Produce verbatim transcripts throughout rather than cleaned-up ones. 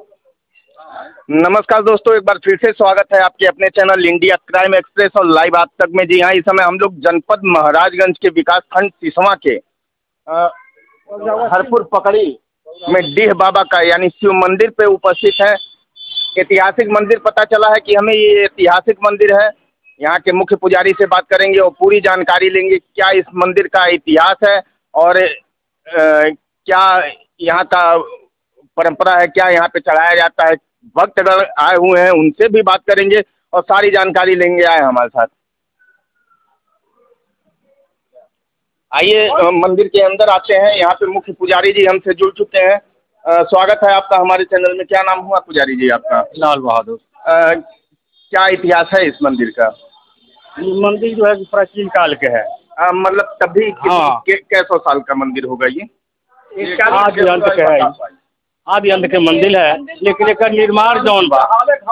नमस्कार दोस्तों, एक बार फिर से स्वागत है आपके अपने चैनल इंडिया क्राइम एक्सप्रेस और लाइव आज तक में। जी हाँ, इस समय हम लोग जनपद महाराजगंज के विकास खंड सिसवा के हरपुर पकड़ी में डीह बाबा का यानी शिव मंदिर पे उपस्थित है। ऐतिहासिक मंदिर पता चला है कि हमें ये ऐतिहासिक मंदिर है। यहाँ के मुख्य पुजारी से बात करेंगे और पूरी जानकारी लेंगे क्या इस मंदिर का इतिहास है और आ, क्या यहाँ का परंपरा है, क्या यहाँ पे चढ़ाया जाता है। भक्तगण आए हुए हैं, उनसे भी बात करेंगे और सारी जानकारी लेंगे। आए हमारे साथ, आइए मंदिर के अंदर आते हैं। यहाँ पे मुख्य पुजारी जी हमसे जुड़ चुके हैं। आ, स्वागत है आपका हमारे चैनल में। क्या नाम हुआ पुजारी जी आपका? लाल बहादुर। क्या इतिहास है इस मंदिर का? ये मंदिर जो है प्राचीन काल के है। आ, मतलब तभी हाँ। कैसौ साल का मंदिर होगा ये? आदि अंत के है, आदि अंत के मंदिर है, लेकिन एक निर्माण जौन बा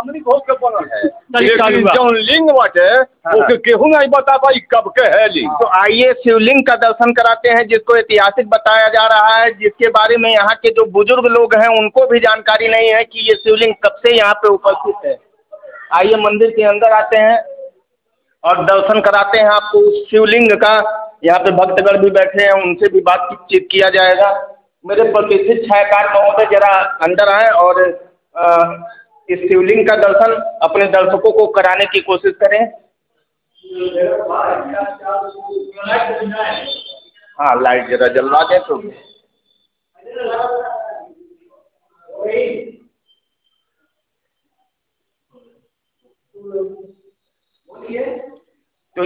जौन लिंग बाटे ओके केहू नहीं बता पाई कब के है लिंग। तो आइए शिवलिंग का दर्शन कराते हैं, जिसको ऐतिहासिक बताया जा रहा है, जिसके बारे में यहाँ के जो बुजुर्ग लोग हैं उनको भी जानकारी नहीं है कि ये शिवलिंग कब से यहाँ पे उपस्थित है। आइए मंदिर के अंदर आते हैं और दर्शन कराते हैं आपको शिवलिंग का। यहाँ पे भक्तगण भी बैठे हैं, उनसे भी बातचीत किया जाएगा। मेरे प्रतिष्ठित छायाकार महोदय जरा अंदर आए और आ, इस शिवलिंग का दर्शन अपने दर्शकों को कराने की कोशिश करें। हाँ, लाइट जरा जलवा दें तो। तो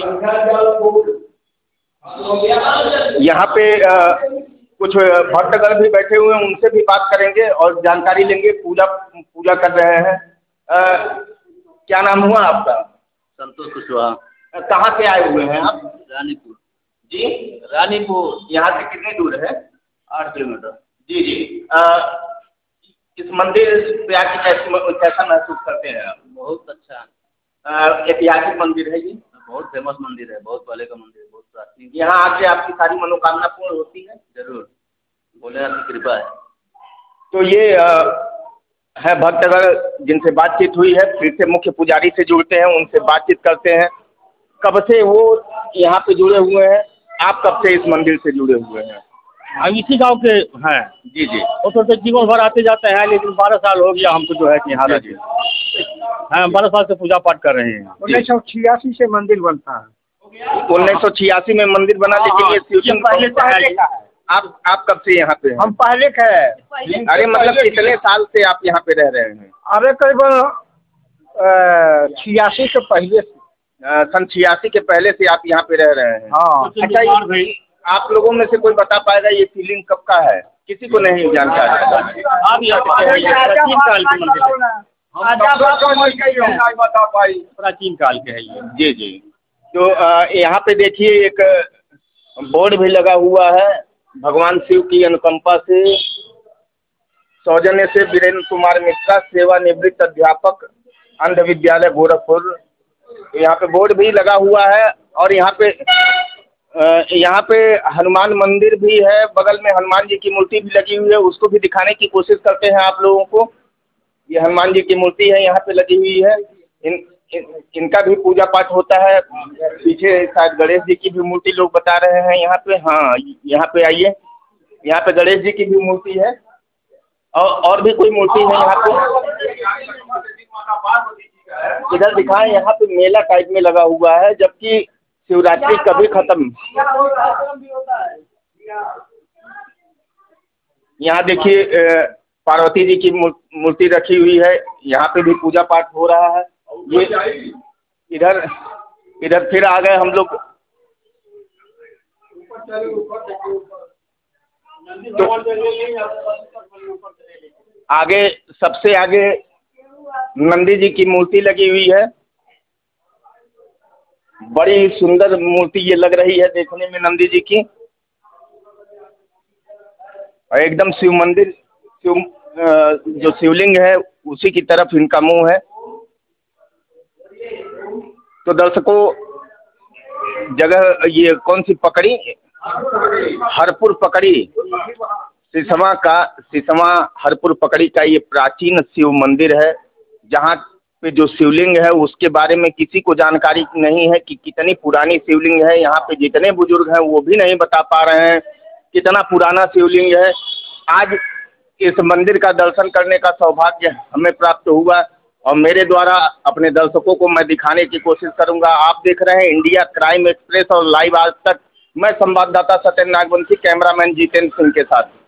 यहाँ पे आ, कुछ भक्तगण भी बैठे हुए हैं, उनसे भी बात करेंगे और जानकारी लेंगे। पूजा पूजा कर रहे हैं। आ, क्या नाम हुआ आपका? संतोष कुशवाहा। कहाँ से आए हुए हैं आप? रानीपुर। जी, रानीपुर। यहाँ से कितनी दूर है? आठ किलोमीटर। जी जी। आ, इस मंदिर पे आके कैसा महसूस करते हैं आप? बहुत अच्छा। ऐतिहासिक मंदिर है ये, बहुत फेमस मंदिर है, बहुत पहले का मंदिर है, बहुत प्राचीन। यहाँ आके आपकी सारी मनोकामना पूर्ण होती है? जरूर, भोलेनाथ की कृपा है। तो ये आ, है भक्तगण जिनसे बातचीत हुई है। फिर से मुख्य पुजारी से जुड़ते हैं, उनसे बातचीत करते हैं। कब से वो यहाँ पे जुड़े हुए हैं? आप कब से इस मंदिर से जुड़े हुए हैं? हम इसी गांव के हैं। जी जी। वो तो जीवन भर आते जाते हैं, लेकिन बारह साल हो गया हमको जो है कि यहाँ रहते हैं। बारह साल से पूजा पाठ कर रहे हैं। उन्नीस सौ छियासी से मंदिर बनता है। उन्नीस सौ छियासी में मंदिर बना, लेकिन ये शिवलिंग पहले पहले का है। आप आप कब से यहाँ पे हैं? हम पहले के है। अरे मतलब कितने साल से आप यहाँ पे रह रहे हैं? अरे करीबन छियासी से पहले से। सन छियासी के पहले से आप यहाँ पे रह रहे हैं? हाँ। अच्छा, ये आप लोगों में से कोई बता पाएगा ये शिवलिंग कब का है? किसी को नहीं जानकारी। प्राचीन काल के मंदिर बता पाई। प्राचीन काल के है ये। जी जी। तो यहाँ पे देखिए एक बोर्ड भी लगा हुआ है। भगवान शिव की अनुकंपा से सौजन्य से वीरेंद्र कुमार मिश्रा, सेवानिवृत्त अध्यापक, अंध विद्यालय गोरखपुर। यहाँ पे बोर्ड भी लगा हुआ है और यहाँ पे यहाँ पे हनुमान मंदिर भी है। बगल में हनुमान जी की मूर्ति भी लगी हुई है, उसको भी दिखाने की कोशिश करते हैं आप लोगों को। ये हनुमान जी की मूर्ति है, यहाँ पे लगी हुई है। इन, इन इनका भी पूजा पाठ होता है। पीछे शायद गणेश जी की भी मूर्ति लोग बता रहे हैं यहाँ पे। हाँ, यहाँ पे आइए, यहाँ पे गणेश जी की भी मूर्ति है और और भी कोई मूर्ति है यहाँ पे। इधर दिखाएं, यहाँ पे मेला टाइप में लगा हुआ है, जबकि शिवरात्रि कभी खत्म। यहाँ देखिए पार्वती जी की मूर्ति रखी हुई है, यहाँ पे भी पूजा पाठ हो रहा है। ये इधर इधर फिर आ गए हम लोग। तो आगे, सबसे आगे नंदी जी की मूर्ति लगी हुई है। बड़ी सुंदर मूर्ति ये लग रही है देखने में नंदी जी की। और एकदम शिव मंदिर, शिव जो शिवलिंग है उसी की तरफ इनका मुंह है। तो दर्शकों, जगह ये कौन सी पकड़ी? हरपुर पकड़ी, सिसवा का सिसवा हरपुर पकड़ी का ये प्राचीन शिव मंदिर है, जहाँ पे जो शिवलिंग है उसके बारे में किसी को जानकारी नहीं है कि कितनी पुरानी शिवलिंग है। यहाँ पे जितने बुजुर्ग हैं वो भी नहीं बता पा रहे हैं कितना पुराना शिवलिंग है। आज इस मंदिर का दर्शन करने का सौभाग्य हमें प्राप्त हुआ और मेरे द्वारा अपने दर्शकों को मैं दिखाने की कोशिश करूंगा। आप देख रहे हैं इंडिया क्राइम एक्सप्रेस और लाइव आज तक। मैं संवाददाता सत्येंद्र नागवंशी, कैमरामैन जितेंद्र सिंह के साथ।